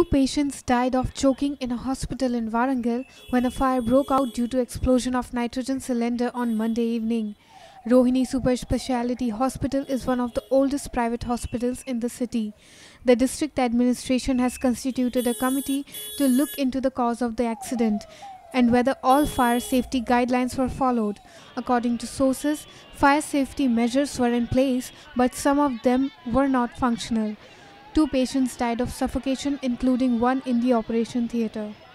patients died of choking in a hospital in Warangal when a fire broke out due to explosion of nitrogen cylinder on Monday evening. Rohini Super Speciality Hospital is one of the oldest private hospitals in the city. The district administration has constituted a committee to look into the cause of the accident and whether all fire safety guidelines were followed. According to sources, fire safety measures were in place, but some of them were not functional. Two patients died of suffocation, including one in the operation theatre.